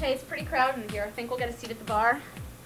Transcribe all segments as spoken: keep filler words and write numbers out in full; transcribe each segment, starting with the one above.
Hey, it's pretty crowded in here. I think we'll get a seat at the bar.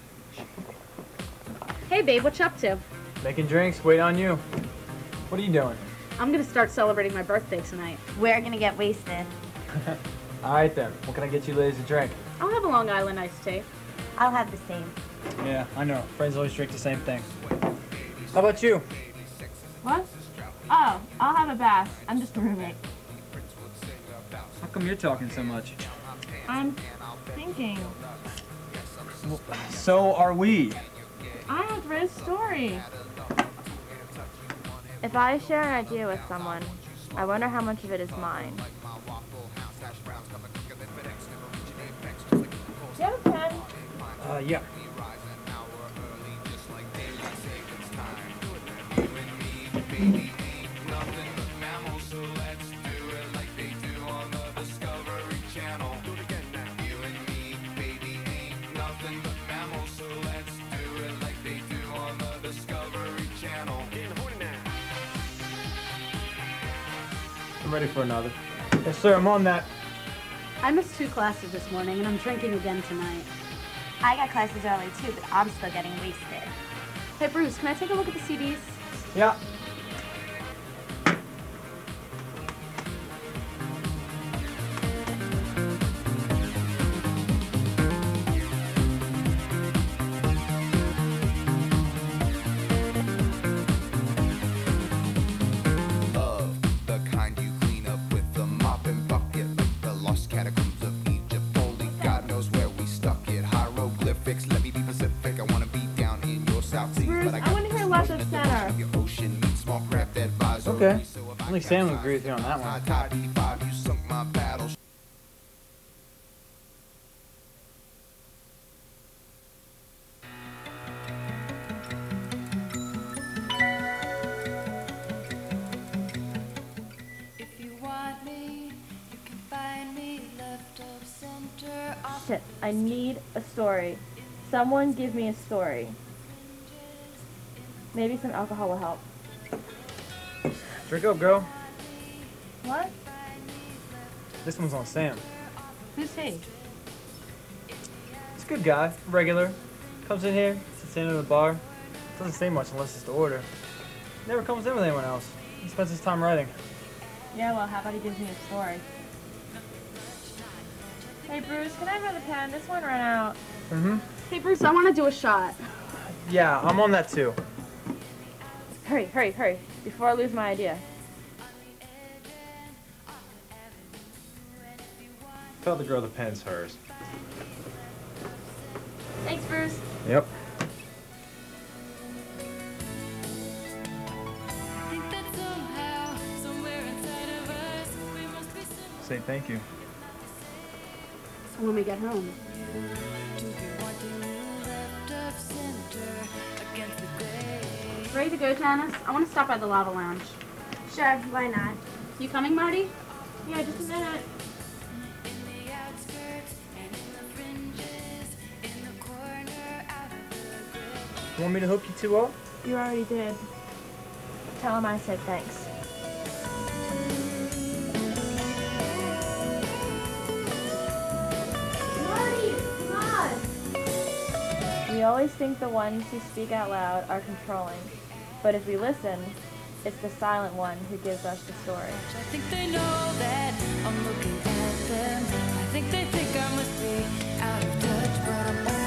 Hey, babe, what you up to? Making drinks, wait on you. What are you doing? I'm gonna start celebrating my birthday tonight. We're gonna get wasted. All right then, what can I get you ladies to drink? I'll have a Long Island iced tea. I'll have the same. Yeah, I know. Friends always drink the same thing. How about you? What? Oh, I'll have a bath. I'm just a roommate. How come you're talking so much? I'm thinking. Well, so are we. I have read a story. If I share an idea with someone, I wonder how much of it is mine. Do you have a pen? Uh, yeah. I'm ready for another. Yes, sir, I'm on that. I missed two classes this morning, and I'm drinking again tonight. I got classes early too, but I'm still getting wasted. Hey, Bruce, can I take a look at the C Ds? Yeah. Okay. Only Sam would agree with you on that one. Shit, I need a story. Someone give me a story. Maybe some alcohol will help. Drink up, girl. What? This one's on Sam. Who's he? He's a good guy, regular. Comes in here, sits in at the bar. Doesn't say much unless it's the order. Never comes in with anyone else. He spends his time writing. Yeah, well, how about he gives me a story? Hey, Bruce, can I have another pen? This one ran out. Mm-hmm. Hey, Bruce, I want to do a shot. Yeah, I'm on that too. Hurry, hurry, hurry, before I lose my idea. Tell the girl the pen's hers. Thanks, Bruce. Yep. Say thank you. When we get home. Ready to go, Janice? I want to stop by the Lava Lounge. Sure, why not? You coming, Marty? Yeah, just a minute. You want me to hook you two up? You already did. Tell him I said thanks. Marty, come on! We always think the ones who speak out loud are controlling, but if we listen, it's the silent one who gives us the story. I think they know that I'm looking at them. I think they think I must be out of touch, but I'm